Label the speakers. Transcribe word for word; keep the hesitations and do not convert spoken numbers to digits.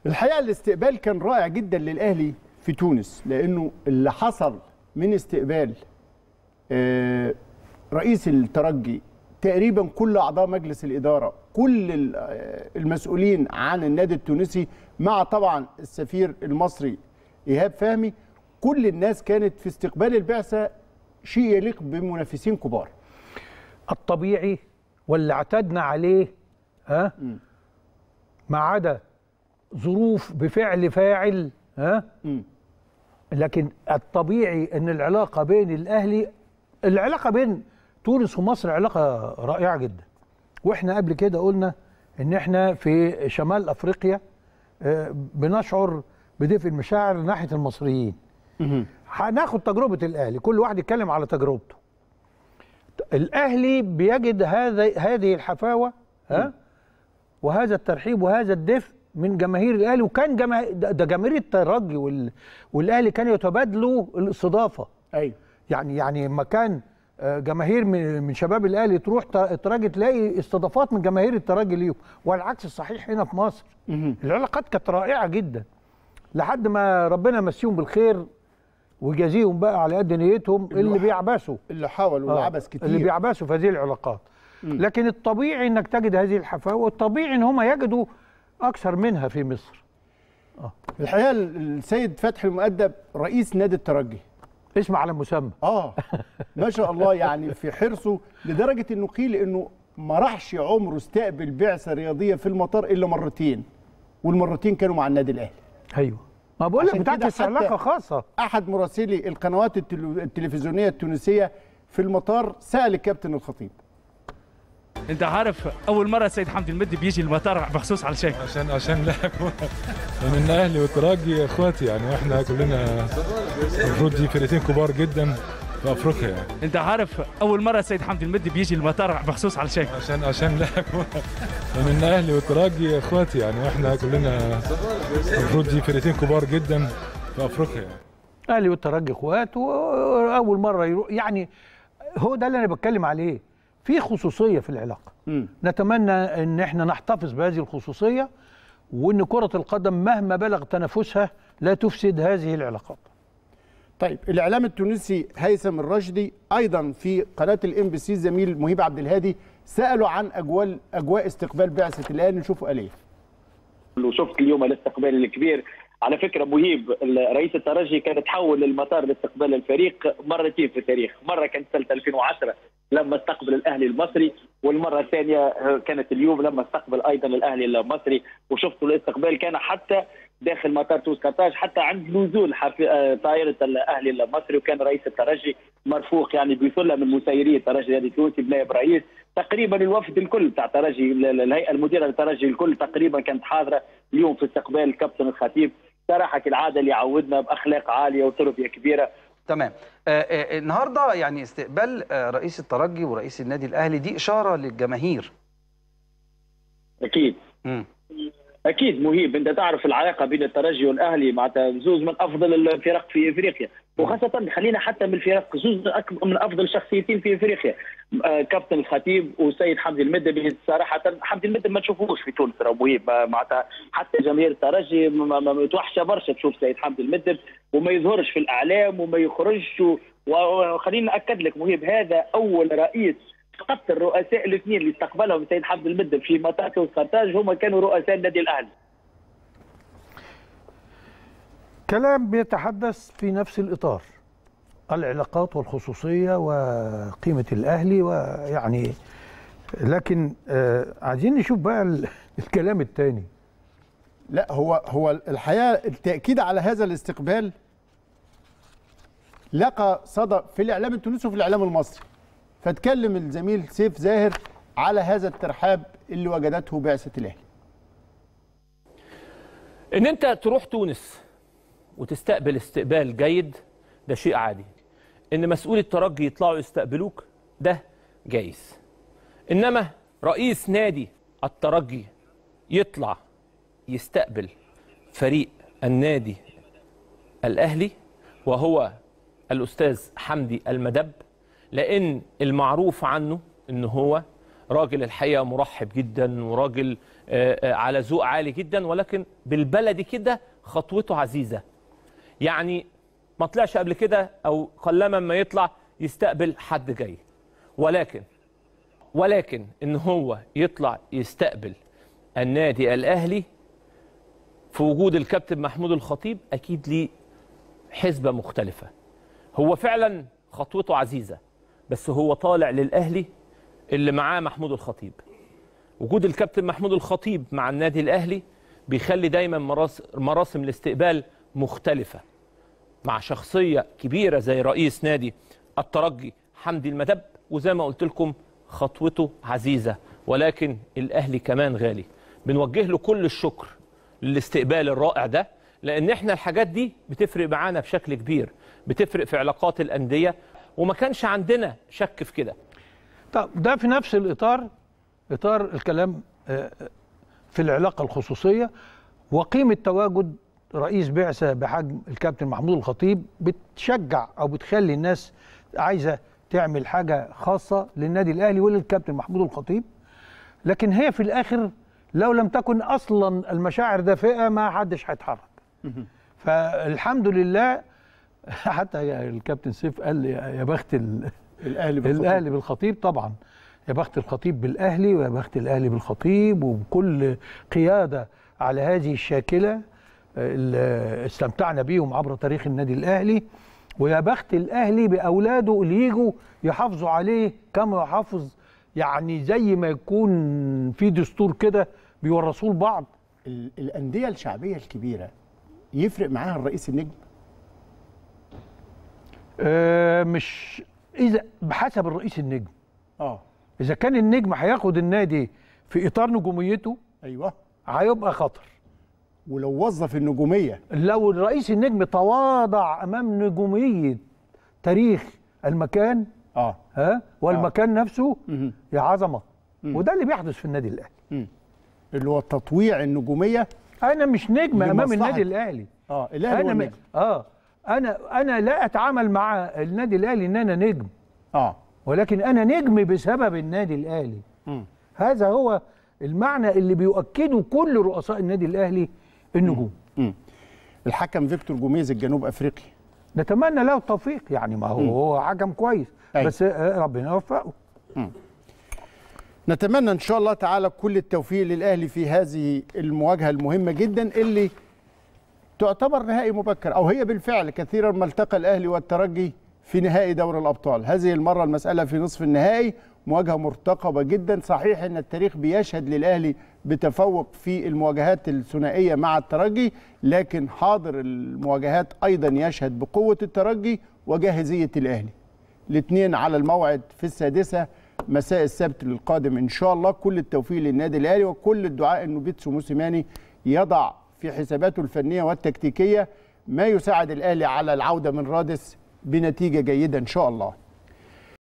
Speaker 1: الحقيقه الاستقبال كان رائع جدا للاهلي في تونس، لانه اللي حصل من استقبال رئيس الترجي، تقريبا كل اعضاء مجلس الاداره، كل المسؤولين عن النادي التونسي، مع طبعا السفير المصري ايهاب فهمي، كل الناس كانت في استقبال البعثه شيء يليق بمنافسين كبار.
Speaker 2: الطبيعي واللي اعتدنا عليه، ها م. ما عدا ظروف بفعل فاعل، ها م. لكن الطبيعي ان العلاقه بين الاهلي، العلاقه بين تونس ومصر علاقه رائعه جدا. واحنا قبل كده قلنا ان احنا في شمال افريقيا بنشعر بدفء المشاعر ناحيه المصريين. هناخد تجربه الاهلي، كل واحد يتكلم على تجربته. الاهلي بيجد هذا هذه الحفاوه، ها وهذا الترحيب وهذا الدفء من جماهير الاهلي، وكان جماهير ده جماهير الترجي والاهلي كانوا يتبادلوا الاستضافه.
Speaker 1: ايوه
Speaker 2: يعني يعني لما كان جماهير من شباب الاهلي تروح الترجي تلاقي استضافات من جماهير الترجي ليهم، والعكس الصحيح هنا في مصر. العلاقات كانت رائعه جدا لحد ما ربنا يمسيهم بالخير ويجازيهم بقى على قد نيتهم اللي, اللي بيعبثوا،
Speaker 1: اللي حاولوا العبث كتير،
Speaker 2: اللي بيعبثوا في هذه العلاقات. مم. لكن الطبيعي انك تجد هذه الحفاوه، والطبيعي ان هم يجدوا اكثر منها في مصر.
Speaker 1: اه الحقيقه السيد فتحي المؤدب رئيس نادي الترجي،
Speaker 2: اسم على مسمى.
Speaker 1: اه ما شاء الله، يعني في حرصه لدرجه انه قيل انه ما راحش عمره استقبل بعثه رياضيه في المطار الا مرتين، والمرتين كانوا مع النادي الاهلي.
Speaker 2: ايوه ما بقول لك بتاعت علاقه خاصه.
Speaker 1: احد مراسلي القنوات التلفزيونيه التونسيه في المطار سال الكابتن الخطيب:
Speaker 3: انت عارف اول مره سيد حمدي المدي بيجي المطار مخصوص على شيء
Speaker 4: عشان عشان لاعب من الاهلي والترجي اخواتي، يعني واحنا كلنا المفروض دي فرقتين كبار جدا في افريقيا. يعني
Speaker 3: انت عارف اول مره سيد حمدي المدي بيجي المطار مخصوص على شيء
Speaker 4: عشان عشان لاعب من الاهلي والترجي اخواتي، يعني واحنا كلنا المفروض دي فرقتين كبار جدا في افريقيا. يعني
Speaker 2: الاهلي والترجي اخوات، واول مره يروح، يعني هو ده اللي انا بتكلم عليه، في خصوصيه في العلاقه. م. نتمنى ان احنا نحتفظ بهذه الخصوصيه، وان كره القدم مهما بلغ تنافسها لا تفسد هذه العلاقات.
Speaker 1: طيب الاعلام التونسي هيثم الرشدي ايضا في قناه الام بي سي زميل مهيب عبد الهادي سالوا عن اجواء اجواء استقبال بعثه الاهلي، نشوفوا قال ايه.
Speaker 5: وشفت اليوم الاستقبال الكبير. على فكره مهيب، رئيس الترجي كان تحول المطار لاستقبال الفريق مرتين في التاريخ، مره كانت سنه ألفين وعشرة لما استقبل الاهلي المصري، والمره الثانيه كانت اليوم لما استقبل ايضا الاهلي المصري. وشفتوا الاستقبال كان حتى داخل مطار تونس قرطاج، حتى عند نزول طائره الاهلي المصري، وكان رئيس الترجي مرفوق يعني بسله من مسيري الترجي النادي التونسي بنائب رئيس. تقريبا الوفد الكل بتاع الترجي، الهيئه المديره للترجي الكل تقريبا كانت حاضره اليوم في استقبال الكابتن الخطيب، صراحه كالعاده اللي عودنا باخلاق عاليه وتربيه كبيره.
Speaker 6: تمام. آه آه النهارده يعني استقبال آه رئيس الترجي ورئيس النادي الاهلي دي اشاره للجماهير.
Speaker 5: اكيد. امم اكيد مهيب، انت تعرف العلاقه بين الترجي والاهلي معناتها زوز من افضل الفرق في افريقيا، وخاصه خلينا حتى من الفرق زوز من افضل شخصيتين في افريقيا، آه كابتن الخطيب وسيد حمدي المدبي. صراحه حمدي المدبي ما تشوفوش في تونس، راه مهيب معناتها حتى جماهير الترجي متوحشه برشا تشوف سيد حمدي المدبي، وما يظهرش في الاعلام وما يخرجش. وخلينا ناكد لك مهيب، هذا اول رئيس، فقط الرؤساء الاثنين اللي استقبلهم السيد حمدي المدبي في مطار تونس قرطاج هم كانوا رؤساء النادي الاهلي.
Speaker 2: كلام بيتحدث في نفس الاطار، العلاقات والخصوصيه وقيمه الاهلي، ويعني لكن آه عايزين نشوف بقى الكلام الثاني.
Speaker 1: لا هو هو الحقيقه التاكيد على هذا الاستقبال لقى صدى في الاعلام التونسي وفي الاعلام المصري، فتكلم الزميل سيف زاهر على هذا الترحاب اللي وجدته بعثه الاهلي.
Speaker 7: ان انت تروح تونس وتستقبل استقبال جيد ده شيء عادي، ان مسؤول الترجي يطلعوا يستقبلوك ده جايز، انما رئيس نادي الترجي يطلع يستقبل فريق النادي الاهلي وهو الاستاذ حمدي المدب، لان المعروف عنه ان هو راجل الحقيقه مرحب جدا وراجل آه، آه، على ذوق عالي جدا، ولكن بالبلدي كده خطوته عزيزه. يعني ما طلعش قبل كده او قلما ما يطلع يستقبل حد جاي، ولكن ولكن ان هو يطلع يستقبل النادي الاهلي في وجود الكابتن محمود الخطيب اكيد ليه حسبه مختلفه. هو فعلا خطوته عزيزه، بس هو طالع للاهلي اللي معاه محمود الخطيب. وجود الكابتن محمود الخطيب مع النادي الاهلي بيخلي دايما مراس- مراسم الاستقبال مختلفه، مع شخصيه كبيره زي رئيس نادي الترجي حمدي المدب. وزي ما قلت لكم خطوته عزيزه، ولكن الاهلي كمان غالي. بنوجه له كل الشكر للاستقبال الرائع ده، لان احنا الحاجات دي بتفرق معانا بشكل كبير، بتفرق في علاقات الانديه، وما كانش عندنا شك في كده.
Speaker 2: طب ده في نفس الاطار، اطار الكلام آه، في العلاقه الخصوصيه وقيمه تواجد رئيس بعثه بحجم الكابتن محمود الخطيب بتشجع او بتخلي الناس عايزه تعمل حاجه خاصه للنادي الاهلي وللكابتن محمود الخطيب. لكن هي في الاخر لو لم تكن اصلا المشاعر دافئه ما حدش هيتحرك. فالحمد لله حتى الكابتن سيف قال لي يا بخت ال-
Speaker 1: الاهلي بالخطيب.
Speaker 2: الاهلي بالخطيب. طبعا يا بخت الخطيب بالاهلي ويا بخت الاهلي بالخطيب وبكل قياده على هذه الشاكله اللي استمتعنا بيهم عبر تاريخ النادي الاهلي، ويا بخت الاهلي باولاده اللي يجوا يحافظوا عليه كما يحافظ، يعني زي ما يكون في دستور كده بيورثوه لبعض.
Speaker 1: ال- الانديه الشعبيه الكبيره يفرق معاها الرئيس النجم؟
Speaker 2: آه مش اذا بحسب الرئيس النجم.
Speaker 1: اه
Speaker 2: اذا كان النجم هياخد النادي في اطار نجوميته
Speaker 1: ايوه،
Speaker 2: هيبقى خطر.
Speaker 1: ولو وظف النجوميه
Speaker 2: لو الرئيس النجم تواضع امام نجوميه تاريخ المكان
Speaker 1: اه
Speaker 2: ها والمكان نفسه
Speaker 1: مهم.
Speaker 2: يا عظمه. وده اللي بيحدث في النادي الاهلي.
Speaker 1: اللي هو تطويع النجوميه.
Speaker 2: انا مش نجم امام
Speaker 1: لمصلحة-
Speaker 2: النادي الاهلي.
Speaker 1: اه الاهلي هو
Speaker 2: انا م...
Speaker 1: النجم.
Speaker 2: اه انا انا لا اتعامل مع النادي الاهلي ان انا نجم،
Speaker 1: اه
Speaker 2: ولكن انا نجم بسبب النادي الاهلي.
Speaker 1: مم.
Speaker 2: هذا هو المعنى اللي بيؤكده كل رؤساء النادي الاهلي النجوم.
Speaker 1: مم. الحكم فيكتور جوميز الجنوب افريقي،
Speaker 2: نتمنى له التوفيق، يعني ما هو
Speaker 1: مم.
Speaker 2: هو حكم كويس.
Speaker 1: أيوة.
Speaker 2: بس آه، ربنا يوفقه.
Speaker 1: نتمنى ان شاء الله تعالى كل التوفيق للاهلي في هذه المواجهه المهمه جدا اللي تعتبر نهائي مبكر، او هي بالفعل كثيرا ما التقى الاهلي والترجي في نهائي دوري الابطال. هذه المره المساله في نصف النهائي، مواجهه مرتقبه جدا. صحيح ان التاريخ بيشهد للاهلي بتفوق في المواجهات الثنائيه مع الترجي، لكن حاضر المواجهات ايضا يشهد بقوه الترجي وجاهزيه الاهلي. الاثنين على الموعد في السادسه مساء السبت القادم ان شاء الله. كل التوفيق للنادي الاهلي وكل الدعاء انه بيتسو موسيماني يضع في حساباته الفنيه والتكتيكيه ما يساعد الاهلي على العوده من رادس بنتيجه جيده ان شاء الله.